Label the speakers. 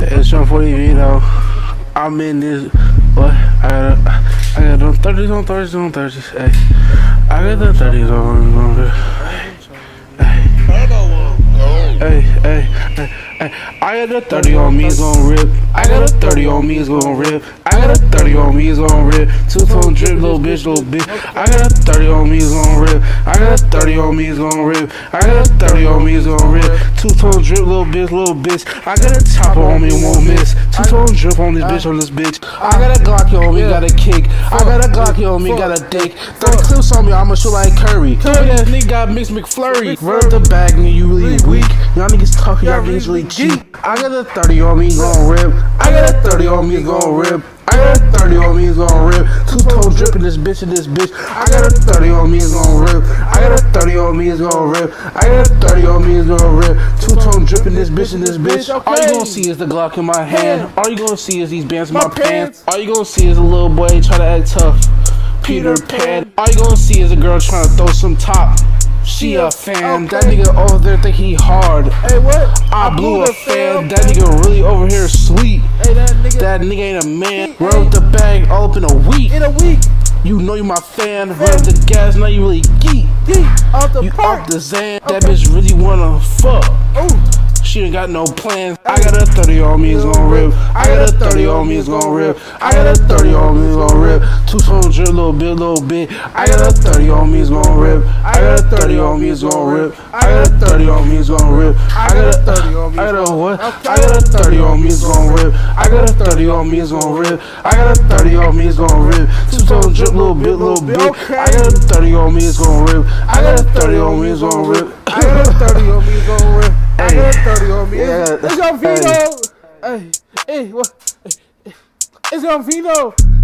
Speaker 1: It's Sean 40 Vito. I'm in this. What? I got them 30s on 30s on 30s. Hey, I got the 30s on. Hey, I got a 30 on me, it's gon' rip. I got a 30 on me, it's gon' rip. I got a 30 on me, it's gon' rip. Two-tone drip, little bitch, little bitch. I got a 30 on me, it's gon' rip. I got a 30 on me, it's gon' rip. I got a 30 on me, it's gon' rip. Two-tone drip, little bitch, little bitch. I got a chopper on me, won't miss. Two-tone drip on this bitch, on this bitch. I got a Glocky on me, got a kick. I got a Glocky on me, got a dick. 30 clips on me, I'ma shoot like Curry. That nigga got mixed McFlurry. Run up the bag, nigga, you really weak. Y'all niggas talking, y'all niggas really cheap. I got a 30 on me, gon' rip. I got a 30 on me, gon' rip. I got a 30 on me, gon' rip. Two-tone dripping this bitch and this bitch. I got a 30 on me, gon' rip. I got a 30 on me, gon' rip. I got a 30 on me, gon' rip. Two-tone dripping this bitch and this bitch. All you gon' see is the Glock in my hand. All you gon' see is these bands in my pants. All you gon' see is a little boy try to act tough. Peter Pan. All you gon' see is a girl trying to throw some top. She a fan. That nigga over there think he hard.
Speaker 2: Hey, what?
Speaker 1: I blew a fan. That nigga really over here sweet.
Speaker 2: Hey,
Speaker 1: that nigga ain't a man. Run up the bag all up in a week. You know you my fan. Run up the gas, now you really geek.
Speaker 2: Off the
Speaker 1: you
Speaker 2: park.
Speaker 1: Off the Zan. That bitch really wanna fuck. She ain't got no plans. I got a 30 on me, it's gon' rip. I got a 30 on me, it's gon' rip. I got a 30 on me, it's gon' rip. Two-tone drip, little bit, little bit. I got a 30 on me, it's gon' rip. I got a 30 on me, it's gon' rip. I got a 30 on me, it's gon' rip. I got a 30 on me, I got a what? I got a 30 on me, it's gon' rip. I got a 30 on me, it's gon' rip. I got a 30 on me, it's gon' rip. Two-tone drip, little bit, little bit. I got a 30 on me, it's gon' rip. I got a 30 on me, it's gon' rip.
Speaker 2: I got a 30 on me, it's gon' rip. I got a 30 on me.
Speaker 1: Yeah.
Speaker 2: It's on Vito. Hey, what? It's on Vito.